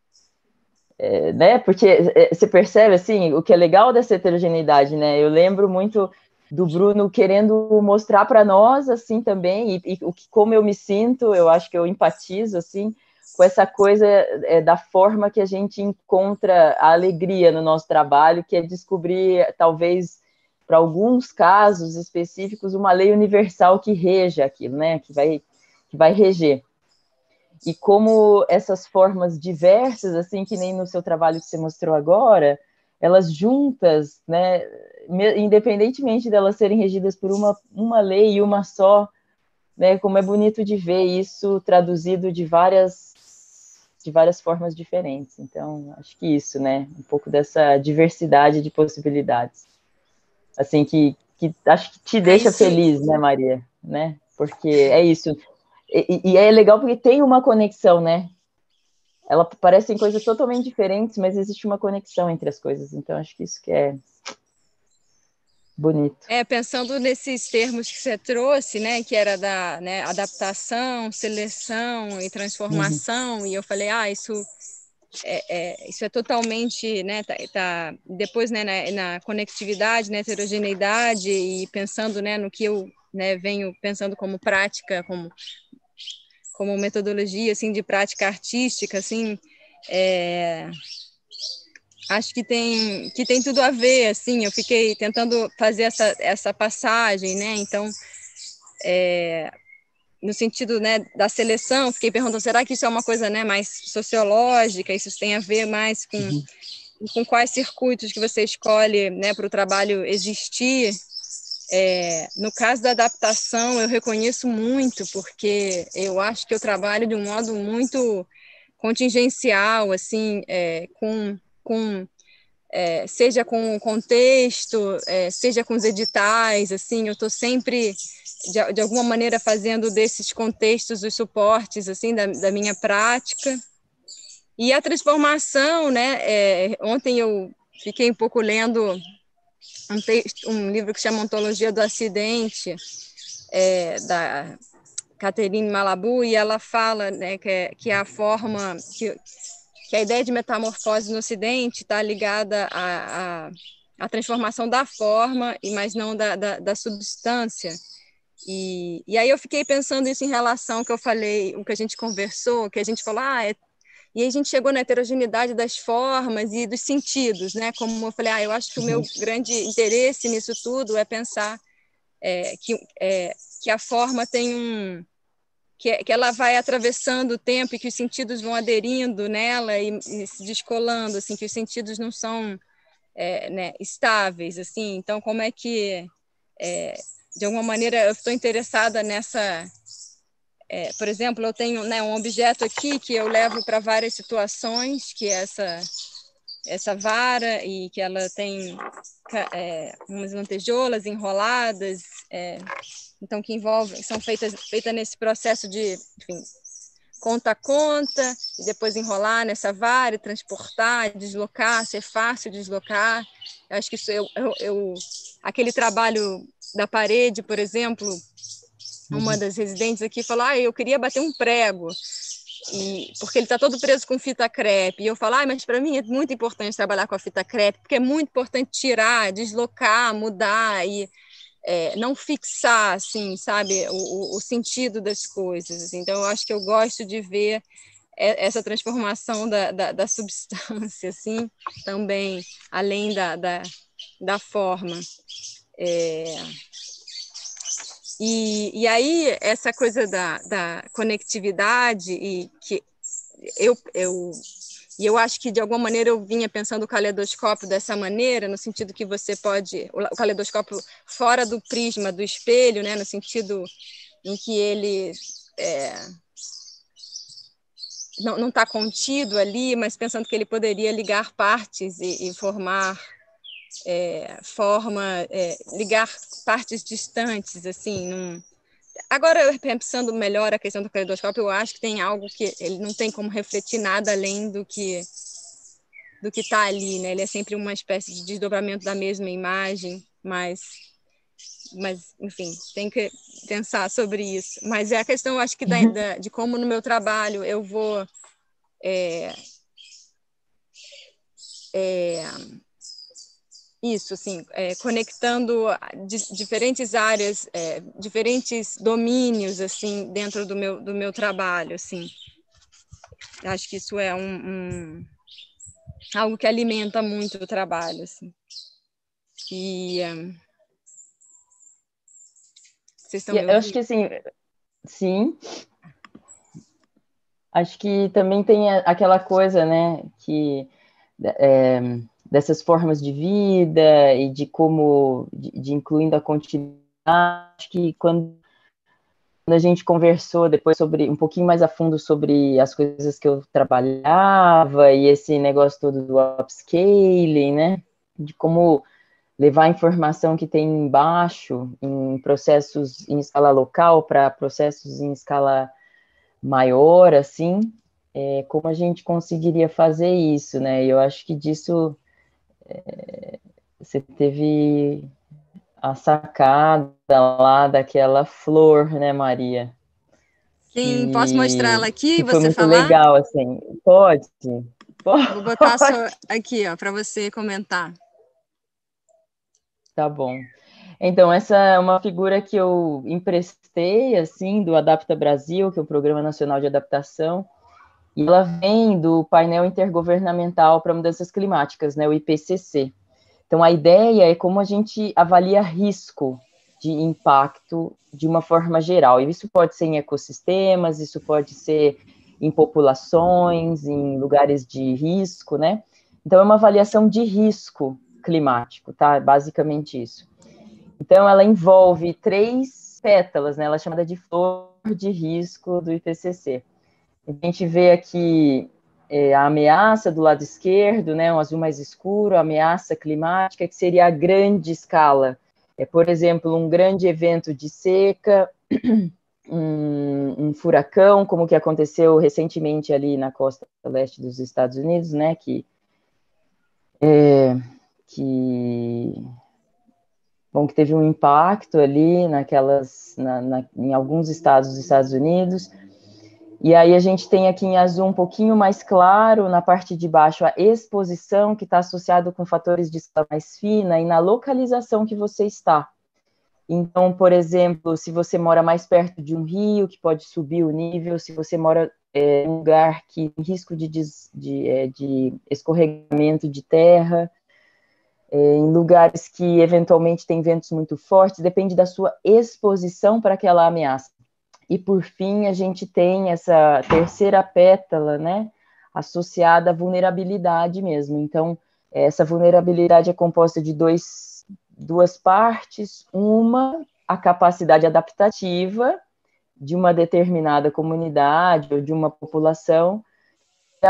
você percebe, assim, o que é legal dessa heterogeneidade, né? Eu lembro muito do Bruno querendo mostrar para nós, assim, também, e como eu me sinto, eu acho que eu empatizo, assim, com essa coisa da forma que a gente encontra a alegria no nosso trabalho, que é descobrir, talvez, para alguns casos específicos, uma lei universal que reja aquilo, né? Que vai reger. E como essas formas diversas, assim, que nem no seu trabalho que você mostrou agora, elas juntas, né, independentemente delas serem regidas por uma lei e uma só, né, como é bonito de ver isso traduzido de várias formas diferentes. Então, acho que isso, né, um pouco dessa diversidade de possibilidades. Assim, que acho que te deixa feliz, né, Maria? Né? Porque é isso. E é legal porque tem uma conexão, né? Elas parecem coisas totalmente diferentes, mas existe uma conexão entre as coisas. Então, acho que isso que é bonito. Pensando nesses termos que você trouxe, né, que era da, né, adaptação, seleção e transformação, e eu falei, isso é totalmente, né, depois, né, na conectividade, na heterogeneidade, e pensando, né, no que eu, né, venho pensando como prática, como metodologia, assim, de prática artística, assim, acho que tem tudo a ver, assim, eu fiquei tentando fazer essa passagem, né, então, no sentido, né, da seleção, fiquei perguntando, será que isso é uma coisa, né, mais sociológica, isso tem a ver mais com quais circuitos que você escolhe, né, para o trabalho existir? No caso da adaptação, eu reconheço muito, porque eu acho que eu trabalho de um modo muito contingencial, assim, seja com o contexto, seja com os editais, assim, eu estou sempre, de alguma maneira, fazendo desses contextos os suportes, assim, da minha prática. E a transformação, né, ontem eu fiquei um pouco lendo um livro que chama Ontologia do Acidente, da Catherine Malabou, e ela fala, né, que a forma, que a ideia de metamorfose no Ocidente está ligada à transformação da forma, mas não da substância. E aí eu fiquei pensando isso em relação ao que eu falei, o que a gente conversou, que a gente falou, e aí a gente chegou na heterogeneidade das formas e dos sentidos, né? Como eu falei, eu acho que o meu grande interesse nisso tudo é pensar que a forma tem que ela vai atravessando o tempo e que os sentidos vão aderindo nela e se descolando, assim, que os sentidos não são né, estáveis, assim. Então, como é que, de alguma maneira, eu estou interessada nessa... por exemplo, eu tenho, né, um objeto aqui que eu levo para várias situações, que é essa vara, e que ela tem umas lantejoulas enroladas, então que são feitas nesse processo de, enfim, conta a conta, e depois enrolar nessa vara, transportar, deslocar, ser fácil deslocar. Eu acho que isso aquele trabalho da parede, por exemplo, uma das residentes aqui falou, eu queria bater um prego, porque ele está todo preso com fita crepe. E eu falo, mas para mim é muito importante trabalhar com a fita crepe, porque é muito importante tirar, deslocar, mudar e não fixar, assim, sabe, o sentido das coisas. Assim. Então, eu acho que eu gosto de ver essa transformação da substância, assim, também, além da forma. E aí, essa coisa da conectividade, e que eu acho que, de alguma maneira, eu vinha pensando o caleidoscópio dessa maneira, no sentido que você pode... O caleidoscópio fora do prisma do espelho, né, no sentido em que ele não está contido ali, mas pensando que ele poderia ligar partes e formar ligar partes distantes, assim. Agora, pensando melhor a questão do caleidoscópio, eu acho que tem algo que ele não tem como refletir nada além do que está ali, né? Ele é sempre uma espécie de desdobramento da mesma imagem, mas enfim, tem que pensar sobre isso. Mas é a questão, acho que, de como no meu trabalho eu vou isso, assim, conectando diferentes áreas, diferentes domínios, assim, dentro do meu trabalho, assim. Acho que isso é algo que alimenta muito o trabalho, assim. E vocês estão me ouvindo? Eu acho que, assim, sim. Acho que também tem aquela coisa, né, que dessas formas de vida e de como, de incluindo a continuidade, acho que quando a gente conversou depois sobre, um pouquinho mais a fundo sobre as coisas que eu trabalhava e esse negócio todo do upscaling, né, de como levar a informação que tem embaixo em processos em escala local para processos em escala maior, assim, como a gente conseguiria fazer isso, né? E eu acho que disso você teve a sacada lá daquela flor, né, Maria? Sim, posso mostrar ela aqui e que foi você muito falar? legal, assim. Pode? Vou botar só aqui, para você comentar. Tá bom. Então, essa é uma figura que eu emprestei, assim, do Adapta Brasil, que é o Programa Nacional de Adaptação, e ela vem do Painel Intergovernamental para Mudanças Climáticas, né, o IPCC. Então, a ideia é como a gente avalia risco de impacto de uma forma geral. E isso pode ser em ecossistemas, isso pode ser em populações, em lugares de risco, né? Então, é uma avaliação de risco climático, tá? Basicamente isso. Então, ela envolve 3 pétalas, né? Ela é chamada de flor de risco do IPCC. A gente vê aqui a ameaça do lado esquerdo, né, um azul mais escuro, a ameaça climática, que seria a grande escala. Por exemplo, um grande evento de seca, um furacão, como que aconteceu recentemente ali na costa leste dos Estados Unidos, né, que teve um impacto ali em alguns estados dos Estados Unidos. E aí a gente tem aqui em azul um pouquinho mais claro, na parte de baixo, a exposição, que está associado com fatores de escala mais fina, e na localização que você está. Então, por exemplo, se você mora mais perto de um rio, que pode subir o nível, se você mora em um lugar que tem risco de escorregamento de terra, em lugares que eventualmente tem ventos muito fortes, depende da sua exposição para aquela ameaça. E, por fim, a gente tem essa terceira pétala, né, associada à vulnerabilidade mesmo. Então, essa vulnerabilidade é composta de duas partes. Uma, a capacidade adaptativa de uma determinada comunidade ou de uma população, e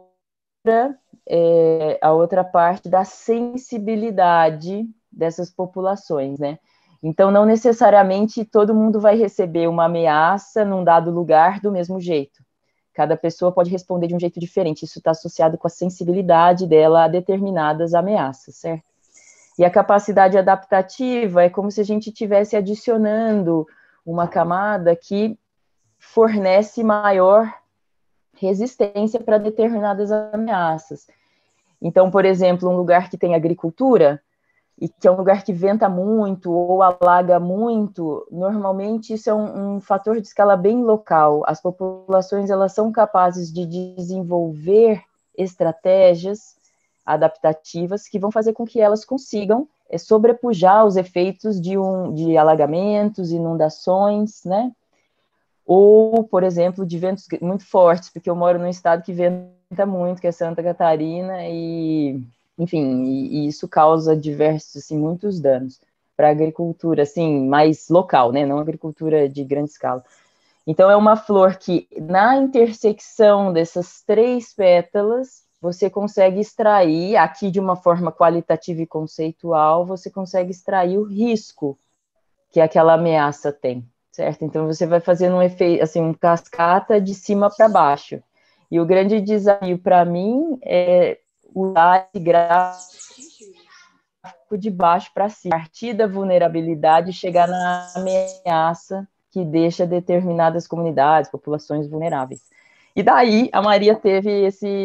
a outra parte da sensibilidade dessas populações, né? Então, não necessariamente todo mundo vai receber uma ameaça num dado lugar do mesmo jeito. Cada pessoa pode responder de um jeito diferente. Isso está associado com a sensibilidade dela a determinadas ameaças, certo? E a capacidade adaptativa é como se a gente estivesse adicionando uma camada que fornece maior resistência para determinadas ameaças. Então, por exemplo, um lugar que tem agricultura, e que é um lugar que venta muito ou alaga muito, normalmente isso é um fator de escala bem local. As populações, elas são capazes de desenvolver estratégias adaptativas que vão fazer com que elas consigam sobrepujar os efeitos de alagamentos, inundações, né? Ou, por exemplo, de ventos muito fortes, porque eu moro num estado que venta muito, que é Santa Catarina, e, enfim, e isso causa diversos, assim, muitos danos para a agricultura, assim, mais local, né, não agricultura de grande escala. Então, é uma flor que, na intersecção dessas 3 pétalas, você consegue extrair, aqui de uma forma qualitativa e conceitual, você consegue extrair o risco que aquela ameaça tem, certo? Então, você vai fazendo um efeito, assim, um cascata de cima para baixo. E o grande desafio para mim é usar esse gráfico de baixo para cima, partir da vulnerabilidade e chegar na ameaça que deixa determinadas comunidades, populações vulneráveis. E daí a Maria teve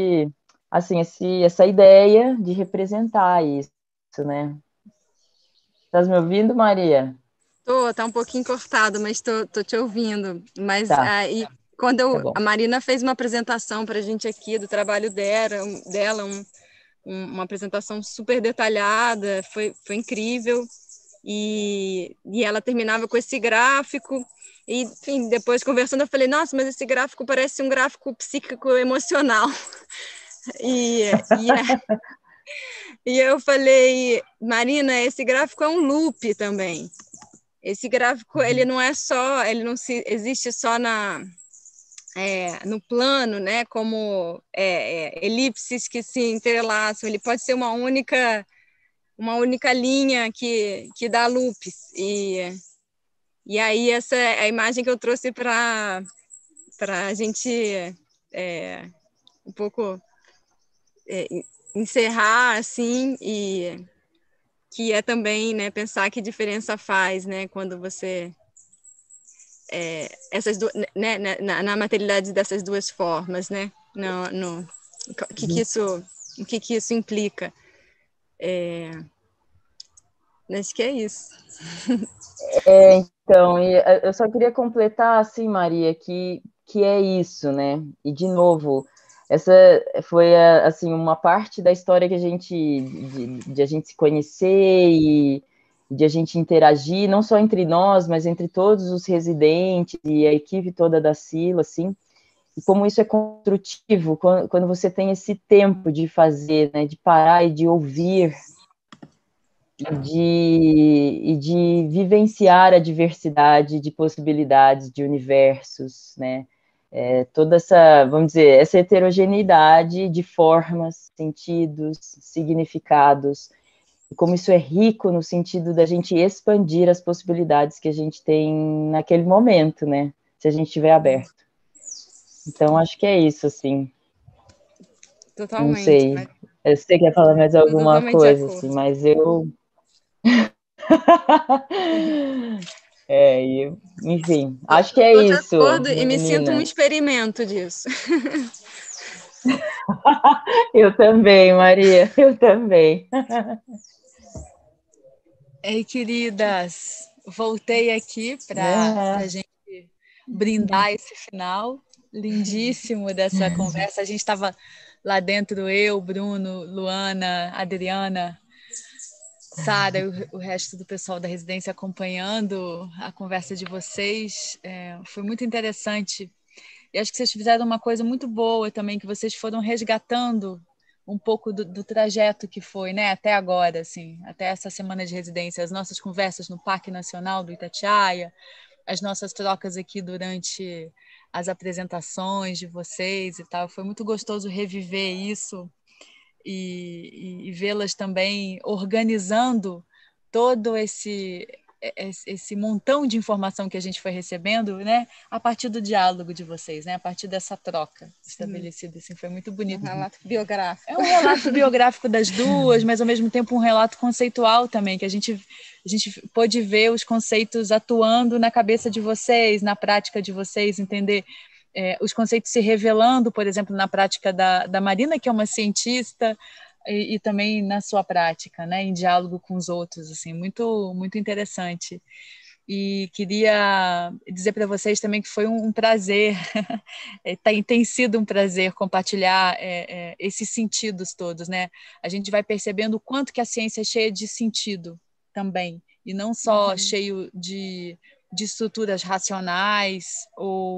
essa ideia de representar isso, né? Estás me ouvindo, Maria? Tá um pouquinho cortado, mas tô te ouvindo. Mas Tá, aí, quando tá bom. a Marina fez uma apresentação para a gente aqui do trabalho dela, uma apresentação super detalhada, foi incrível. E ela terminava com esse gráfico. E, enfim, depois conversando, eu falei, nossa, mas esse gráfico parece um gráfico psíquico-emocional. E eu falei, Marina, esse gráfico é um loop também. Esse gráfico, ele não existe só no plano, né, como elipses que se entrelaçam, ele pode ser uma única linha que dá loops, e aí essa é a imagem que eu trouxe para a gente um pouco encerrar, assim, e que é também, né, pensar que diferença faz, né, quando você né, na materialidade dessas 2 formas, né, o que isso implica. Acho que é isso. Então, eu só queria completar, assim, Maria, que é isso, né? E, de novo, essa foi, assim, uma parte da história que de a gente se conhecer e de a gente interagir, não só entre nós, mas entre todos os residentes e a equipe toda da Sila, assim, e como isso é construtivo, quando você tem esse tempo de fazer, né, de parar e de ouvir e de vivenciar a diversidade de possibilidades, de universos, né? Toda essa, vamos dizer, essa heterogeneidade de formas, sentidos, significados, e como isso é rico no sentido da gente expandir as possibilidades que a gente tem naquele momento, né? Se a gente estiver aberto. Então, acho que é isso, assim. Não Totalmente. sei. Você quer falar mais alguma Totalmente de coisa, acordo. assim, mas eu... enfim, acho que é Estou de isso, acordo e me sinto um meninas. experimento disso. Eu também, Maria, eu também. Ei, queridas, voltei aqui para a gente brindar esse final lindíssimo dessa conversa. A gente estava lá dentro, eu, Bruno, Luana, Adriana, Sara e o resto do pessoal da residência acompanhando a conversa de vocês. Foi muito interessante. E acho que vocês fizeram uma coisa muito boa também, que vocês foram resgatando um pouco do trajeto que foi, né, até agora, assim, até essa semana de residência, as nossas conversas no Parque Nacional do Itatiaia, as nossas trocas aqui durante as apresentações de vocês e tal. Foi muito gostoso reviver isso e vê-las também organizando todo esse montão de informação que a gente foi recebendo, né, a partir do diálogo de vocês, né, a partir dessa troca estabelecida, assim, foi muito bonito. Um relato biográfico. É um relato biográfico das duas, mas ao mesmo tempo um relato conceitual também, que a gente pôde ver os conceitos atuando na cabeça de vocês, na prática de vocês, entender os conceitos se revelando, por exemplo, na prática da Marina, que é uma cientista, e também na sua prática, né, em diálogo com os outros, assim, muito, muito interessante. E queria dizer para vocês também que foi um prazer, tem sido um prazer compartilhar esses sentidos todos, né? A gente vai percebendo o quanto que a ciência é cheia de sentido também, e não só cheio de estruturas racionais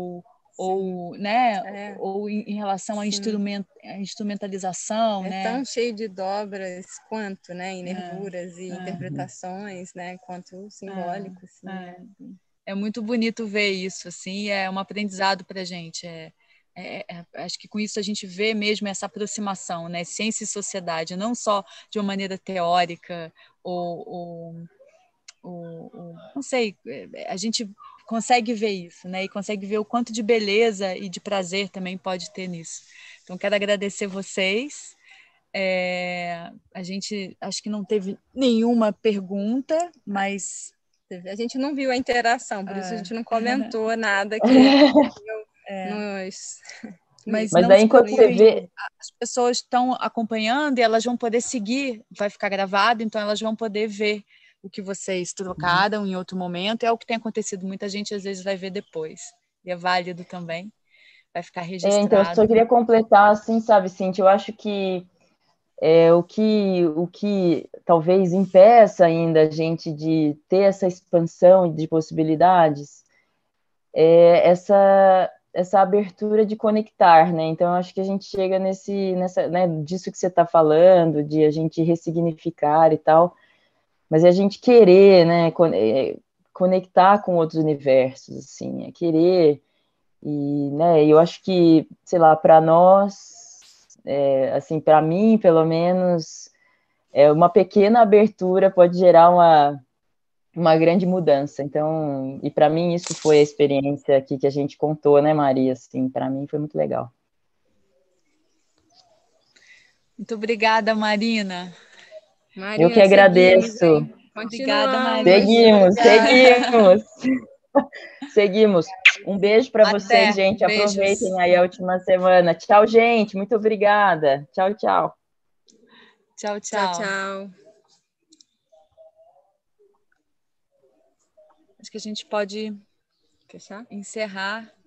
né, ou em relação à instrumentalização, né? Tão cheio de dobras quanto, né, em nervuras e interpretações, né, quanto simbólicos. É muito bonito ver isso, assim, é um aprendizado para a gente. Acho que com isso a gente vê mesmo essa aproximação, né, ciência e sociedade, não só de uma maneira teórica ou não sei, a gente consegue ver isso, né? E consegue ver o quanto de beleza e de prazer também pode ter nisso. Então, quero agradecer vocês. A gente acho que não teve nenhuma pergunta, mas a gente não viu a interação, por isso a gente não comentou nada que Mas daí enquanto você vê, as pessoas estão acompanhando e elas vão poder seguir, vai ficar gravado, então elas vão poder ver o que vocês trocaram em outro momento, é o que tem acontecido, muita gente às vezes vai ver depois, e é válido também, vai ficar registrado. Então, eu só queria completar, assim, sabe, Cintia, eu acho que o que talvez impeça ainda a gente de ter essa expansão de possibilidades é essa abertura de conectar, né? Então, eu acho que a gente chega né, disso que você está falando, de a gente ressignificar e tal, mas é a gente querer, né, conectar com outros universos, assim, é querer, e, né, eu acho que, sei lá, para nós, assim, para mim, pelo menos, uma pequena abertura pode gerar uma grande mudança. Então, e para mim isso foi a experiência aqui que a gente contou, né, Maria? Assim, para mim foi muito legal. Muito obrigada, Marina. Eu que agradeço. Obrigada, Marina. Seguimos. Um beijo para vocês, gente. Beijos. Aproveitem aí a última semana. Tchau, gente. Muito obrigada. Tchau, tchau. Tchau, tchau. Acho que a gente pode encerrar.